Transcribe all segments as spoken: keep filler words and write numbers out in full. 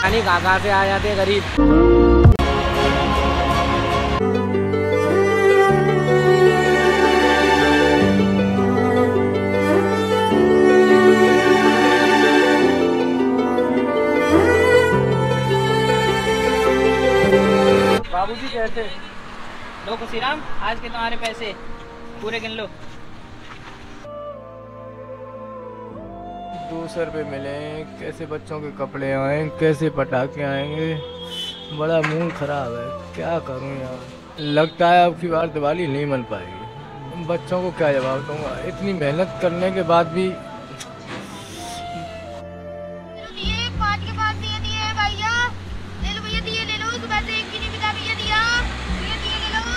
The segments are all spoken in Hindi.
नहीं कहाँ कहाँ से आ जाते गरीब। बाबूजी कैसे? लो खुशीराम, आज के तुम्हारे पैसे पूरे गिन लो। दो सौ रुपये मिले, कैसे बच्चों के कपड़े आए, कैसे पटाखे आएंगे। बड़ा मूड खराब है, क्या करूं यार। लगता है अब की बार दिवाली नहीं मन पाएगी। बच्चों को क्या जवाब दूंगा, इतनी मेहनत करने के बाद भी। पाँच के पाँच दिए दिए भैया, ले लो भैया, दिए ले लो। सुबह से एक भी नहीं बिता भैया, दिया भैया, दिए ले लो।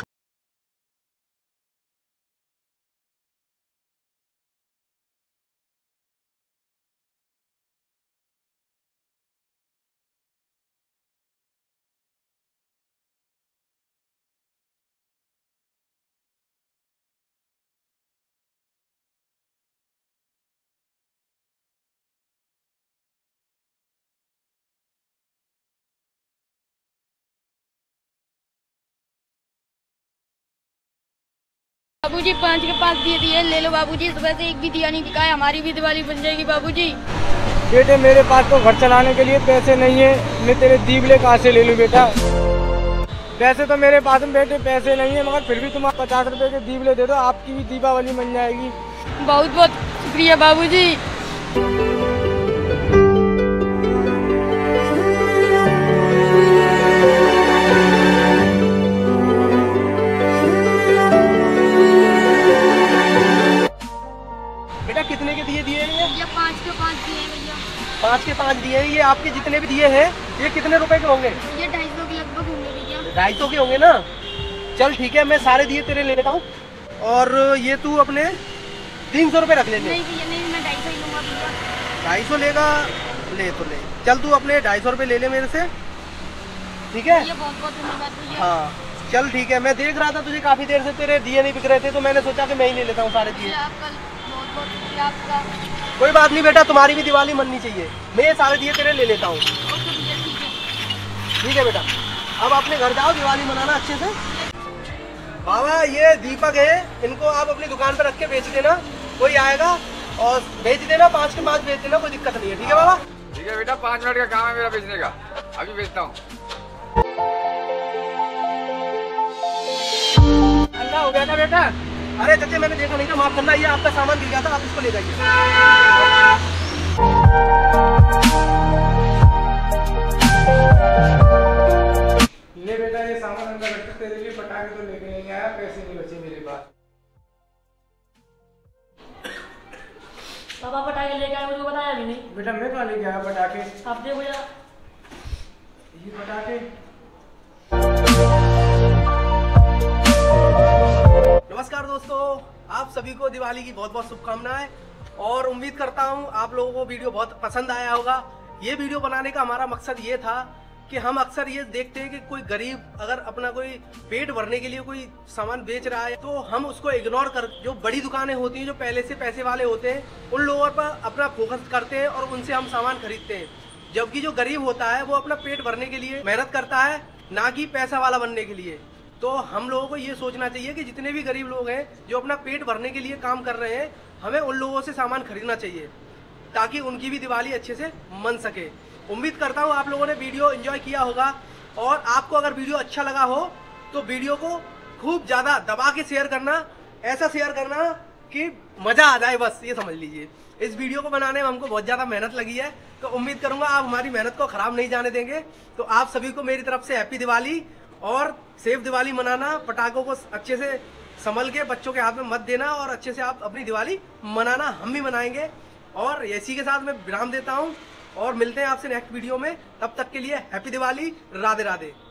बाबूजी पाँच के पाँच दिए दिए, ले लो बाबूजी। सुबह से एक भी दिया नहीं बिका है, हमारी भी दिवाली बन जाएगी बाबूजी। बेटे मेरे पास तो घर चलाने के लिए पैसे नहीं है, मैं तेरे दीवले कहाँ से ले लूँ बेटा। पैसे तो मेरे पास में बेटे पैसे नहीं है, मगर फिर भी तुम पचास रुपए के दीवले दे दो, आपकी भी दीपावली बन जाएगी। बहुत बहुत शुक्रिया बाबूजी। बेटा कितने के दिए दिए हैं? ये पाँच के पाँच दिए भैया। पाँच के पाँच दिए हैं। ये आपके जितने भी दिए हैं ये कितने रुपए के होंगे? ये ढाई सौ के लगभग होंगे भैया। ढाई सौ के होंगे ना। चल ठीक है, मैं सारे दिए तेरे ले लेता हूँ। और ये तू अपने तीन सौ रुपये रख ले। नहीं भैया नहीं, मैं ढाई सौ ही लूँगा भैया। ढाई सौ लेगा? ले तो ले, चल तू अपने ढाई सौ रुपये ले ले मेरे से, ठीक है? ये बहुत बहुत धन्यवाद भैया। हाँ चल ठीक है। मैं देख रहा था तुझे काफ़ी देर से तेरे दिए नहीं बिक रहे थे, तो मैंने सोचा कि मैं ही ले लेता हूँ सारे दिए। बहुत बहुत शुक्रिया आपका। कोई बात नहीं बेटा, तुम्हारी भी दिवाली मननी चाहिए। मैं ये सारे दिए तेरे ले लेता हूँ। ठीक है बेटा, अब अपने घर जाओ, दिवाली मनाना अच्छे से। बाबा ये दीपक है, इनको आप अपनी दुकान पर रख के बेच देना, कोई आएगा और बेच देना, पाँच के पाँच बेच देना, कोई दिक्कत नहीं है। ठीक है बाबा? ठीक है बेटा, पाँच मिनट का काम है मेरा बेचने का, अभी बेचता हूँ। अल्लाह हो गया ना बेटा? अरे चाचे मैंने देखा नहीं था, माफ करना, ये आपका सामान गिर गया था, आप इसको ले जाइए। ले बेटा ये सामान अंदर रख, तेरे लिए पटाखे तो लेके नहीं आया, पैसे नहीं बचे मेरे पास। पापा पटाखे लेके आए, मुझे बताया भी नहीं। बेटा मैं कहाँ लेके आया पटाखे? आप देखो जरा ये पटाखे। नमस्कार दोस्तों, आप सभी को दिवाली की बहुत बहुत शुभकामनाएं और उम्मीद करता हूं आप लोगों को वीडियो बहुत पसंद आया होगा। ये वीडियो बनाने का हमारा मकसद ये था कि हम अक्सर ये देखते हैं कि कोई गरीब अगर अपना कोई पेट भरने के लिए कोई सामान बेच रहा है तो हम उसको इग्नोर कर, जो बड़ी दुकानें होती हैं जो पहले से पैसे वाले होते हैं उन लोगों पर अपना फोकस करते हैं और उनसे हम सामान खरीदते हैं। जबकि जो गरीब होता है वो अपना पेट भरने के लिए मेहनत करता है, ना कि पैसा वाला बनने के लिए। तो हम लोगों को ये सोचना चाहिए कि जितने भी गरीब लोग हैं जो अपना पेट भरने के लिए काम कर रहे हैं, हमें उन लोगों से सामान खरीदना चाहिए ताकि उनकी भी दिवाली अच्छे से मन सके। उम्मीद करता हूँ आप लोगों ने वीडियो एंजॉय किया होगा और आपको अगर वीडियो अच्छा लगा हो तो वीडियो को खूब ज़्यादा दबा के शेयर करना, ऐसा शेयर करना कि मज़ा आ जाए, बस ये समझ लीजिए। इस वीडियो को बनाने में हमको बहुत ज़्यादा मेहनत लगी है, तो उम्मीद करूँगा आप हमारी मेहनत को ख़राब नहीं जाने देंगे। तो आप सभी को मेरी तरफ से हैप्पी दिवाली और सेफ दिवाली मनाना। पटाखों को अच्छे से संभल के बच्चों के हाथ में मत देना और अच्छे से आप अपनी दिवाली मनाना, हम भी मनाएंगे। और इसी के साथ मैं विराम देता हूं और मिलते हैं आपसे नेक्स्ट वीडियो में। तब तक के लिए हैप्पी दिवाली, राधे राधे।